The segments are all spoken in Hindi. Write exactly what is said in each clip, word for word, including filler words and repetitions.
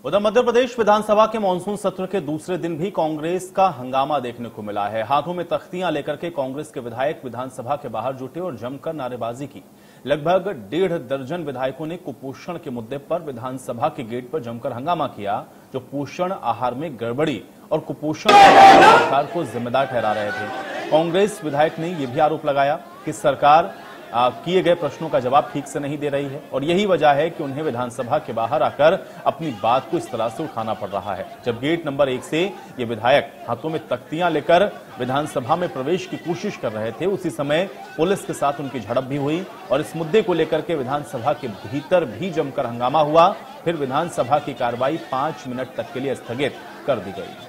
उधर मध्य प्रदेश विधानसभा के मानसून सत्र के दूसरे दिन भी कांग्रेस का हंगामा देखने को मिला है। हाथों में तख्तियां लेकर के कांग्रेस के विधायक विधानसभा के बाहर जुटे और जमकर नारेबाजी की। लगभग डेढ़ दर्जन विधायकों ने कुपोषण के मुद्दे पर विधानसभा के गेट पर जमकर हंगामा किया, जो पोषण आहार में गड़बड़ी और कुपोषण सरकार को जिम्मेदार ठहरा रहे थे। कांग्रेस विधायक ने यह भी आरोप लगाया कि सरकार किए गए प्रश्नों का जवाब ठीक से नहीं दे रही है और यही वजह है कि उन्हें विधानसभा के बाहर आकर अपनी बात को इस तरह से उठाना पड़ रहा है। जब गेट नंबर एक से ये विधायक हाथों में तख्तियां लेकर विधानसभा में प्रवेश की कोशिश कर रहे थे, उसी समय पुलिस के साथ उनकी झड़प भी हुई और इस मुद्दे को लेकर के विधानसभा के भीतर भी जमकर हंगामा हुआ। फिर विधानसभा की कार्रवाई पांच मिनट तक के लिए स्थगित कर दी गई।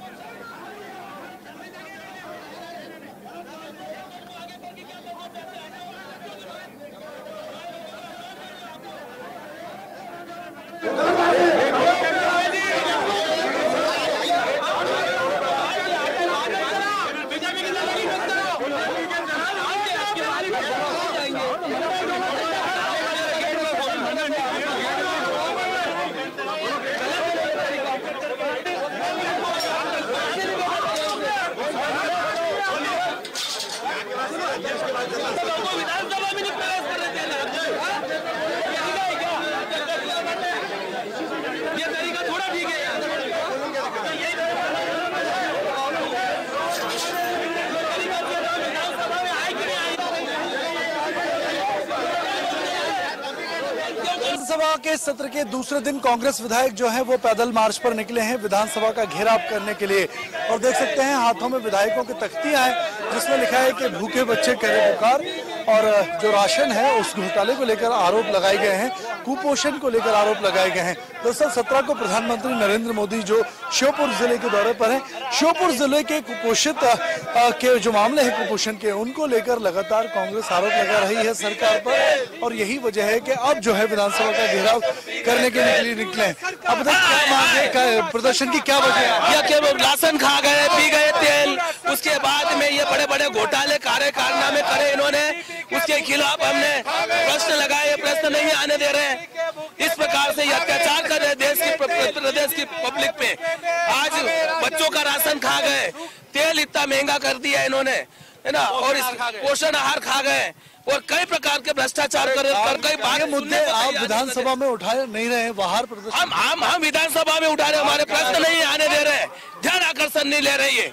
विधानसभा के सत्र के दूसरे दिन कांग्रेस विधायक जो हैं वो पैदल मार्च पर निकले हैं विधानसभा का घेराव करने के लिए और देख सकते हैं हाथों में विधायकों की तख्तियां हैं जिसमें लिखा है कि भूखे बच्चे करे पुकार और जो राशन है उस घोटाले को लेकर आरोप लगाए गए हैं, कुपोषण को लेकर आरोप लगाए गए हैं। दरअसल सत्रह को प्रधानमंत्री नरेंद्र मोदी जो श्योपुर जिले के दौरे पर हैं, श्योपुर जिले के कुपोषित के जो मामले हैं कुपोषण के, उनको लेकर लगातार कांग्रेस आरोप लगा रही है सरकार पर और यही वजह है कि अब जो है विधानसभा का घेराव करने के लिए निकले। अब क्या मांग है, प्रदर्शन की क्या वजह है? राशन खा गए, पी गए तेल, उसके बाद में ये बड़े बड़े घोटाले कार्य कारनामे करे इन्होंने, उसके खिलाफ हमने प्रश्न लगाए, प्रश्न नहीं आने दे रहे। इस प्रकार से ये अत्याचार कर रहे देश की प्रदेश की पब्लिक पे। आज बच्चों का राशन खा गए, तेल इतना महंगा कर दिया इन्होंने, है ना, और पोषण आहार खा गए और कई प्रकार के भ्रष्टाचार कर कर कई बात मुद्दे आप विधानसभा में उठाए नहीं रहे, बाहर प्रदर्शन हम हम हम विधानसभा में उठा रहे, हमारे प्रश्न नहीं आने दे रहे, ध्यान आकर्षण नहीं ले रही है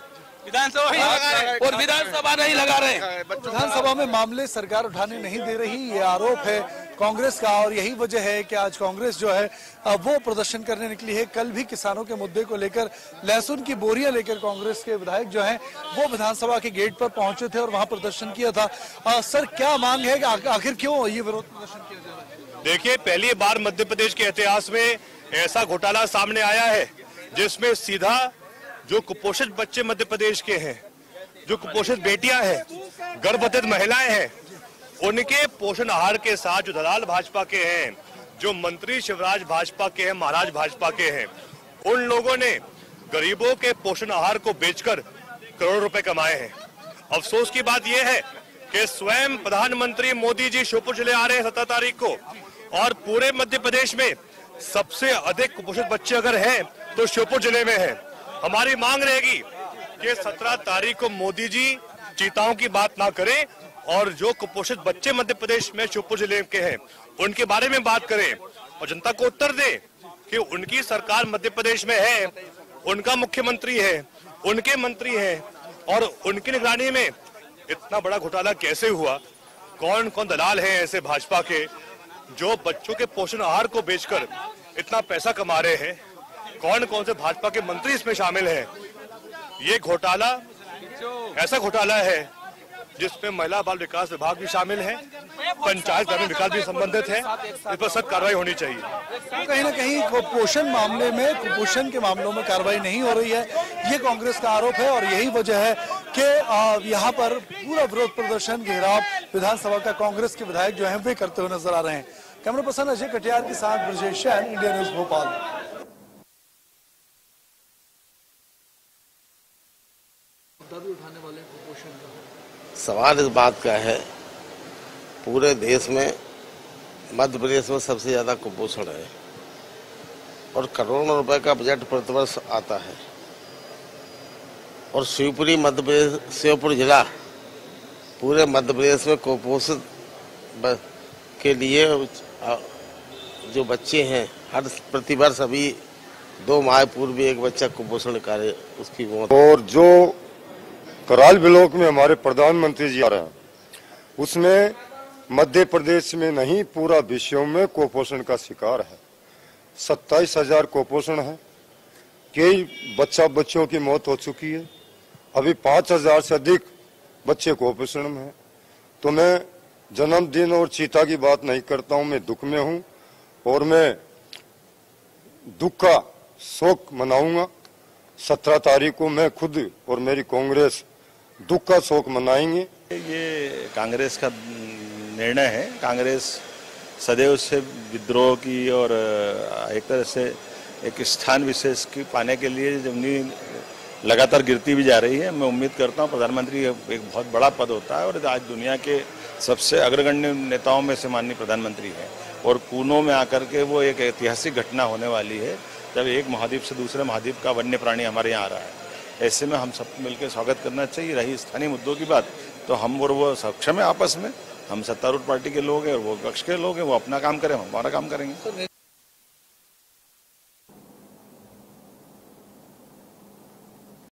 विधानसभा और विधानसभा नहीं लगा रहे। विधानसभा में मामले सरकार उठाने नहीं दे रही, ये आरोप है कांग्रेस का और यही वजह है कि आज कांग्रेस जो है वो प्रदर्शन करने निकली है। कल भी किसानों के मुद्दे को लेकर लहसुन की बोरियां लेकर कांग्रेस के विधायक जो हैं वो विधानसभा के गेट पर पहुंचे थे और वहां प्रदर्शन किया था। आ, सर क्या मांग है, आखिर क्यों ये विरोध प्रदर्शन किया जा रहा है? देखिए, पहली बार मध्य प्रदेश के इतिहास में ऐसा घोटाला सामने आया है जिसमें सीधा जो कुपोषित बच्चे मध्य प्रदेश के हैं, जो कुपोषित बेटियां हैं, गर्भवती महिलाएं हैं, उनके पोषण आहार के साथ जो दलाल भाजपा के हैं, जो मंत्री शिवराज भाजपा के हैं, महाराज भाजपा के हैं, उन लोगों ने गरीबों के पोषण आहार को बेचकर करोड़ों रुपए कमाए हैं। अफसोस की बात यह है कि स्वयं प्रधानमंत्री मोदी जी श्योपुर जिले आ रहे हैं सत्रह तारीख को और पूरे मध्य प्रदेश में सबसे अधिक कुपोषित बच्चे अगर हैं तो श्योपुर जिले में है। हमारी मांग रहेगी कि सत्रह तारीख को मोदी जी चीताओं की बात ना करें और जो कुपोषित बच्चे मध्य प्रदेश में श्योपुर जिले के हैं उनके बारे में बात करें और जनता को उत्तर दे कि उनकी सरकार मध्य प्रदेश में है, उनका मुख्यमंत्री है, उनके मंत्री हैं और उनकी निगरानी में इतना बड़ा घोटाला कैसे हुआ, कौन कौन दलाल हैं ऐसे भाजपा के जो बच्चों के पोषण आहार को बेचकर इतना पैसा कमा रहे हैं, कौन कौन से भाजपा के मंत्री इसमें शामिल हैं। ये घोटाला ऐसा घोटाला है जिसमें महिला बाल विकास विभाग भी शामिल है, पंचायत ग्रामीण विकास भी संबंधित है, इस पर सख्त कार्रवाई होनी चाहिए। तो कहीं ना कहीं कुपोषण मामले में, कुपोषण के मामलों में कार्रवाई नहीं हो रही है, ये कांग्रेस का आरोप है और यही वजह है कि यहाँ पर पूरा विरोध प्रदर्शन घेराव विधानसभा का कांग्रेस के विधायक जो है वे करते हुए नजर आ रहे हैं। कैमरा पर्सन अजय कटियार के साथ ब्रजेश जैन, इंडिया न्यूज भोपाल। उठाने वाले कुपोषण का सवाल इस बात का है, पूरे देश में मध्य प्रदेश में सबसे ज्यादा कुपोषण है और करोड़ों रुपए का बजट प्रतिवर्ष आता है। और शिवपुरी मध्य प्रदेश शिवपुरी जिला पूरे मध्य प्रदेश में कुपोषित के लिए जो बच्चे हैं, हर प्रतिवर्ष अभी दो माह पूर्व एक बच्चा कुपोषण कार्य उसकी मौत। और जो कराल ब्लॉक में हमारे प्रधानमंत्री जी आ रहे हैं, उसमें मध्य प्रदेश में नहीं पूरा विश्व में कुपोषण का शिकार है। सत्ताईस हजार कुपोषण है, कई बच्चा बच्चों की मौत हो चुकी है, अभी पांच हजार से अधिक बच्चे कुपोषण में हैं। तो मैं जन्मदिन और चीता की बात नहीं करता हूं, मैं दुख में हूं और मैं दुख का शोक मनाऊंगा। सत्रह तारीख को मैं खुद और मेरी कांग्रेस दुख का शोक मनाएंगे। ये कांग्रेस का निर्णय है। कांग्रेस सदैव से विद्रोह की और एक तरह से एक स्थान विशेष की पाने के लिए जमीन लगातार गिरती भी जा रही है। मैं उम्मीद करता हूं प्रधानमंत्री एक बहुत बड़ा पद होता है और आज दुनिया के सबसे अग्रगण्य नेताओं में से माननीय प्रधानमंत्री है और पूनों में आकर के वो एक ऐतिहासिक घटना होने वाली है जब एक महाद्वीप से दूसरे महाद्वीप का वन्य प्राणी हमारे यहाँ आ रहा है। ऐसे में हम सबको मिलकर स्वागत करना चाहिए। रही स्थानीय मुद्दों की बात, तो हम और वो सक्षम है आपस में। हम सत्तारूढ़ पार्टी के लोग हैं और वो विपक्ष के लोग हैं, वो अपना काम करें, हम हमारा काम करेंगे।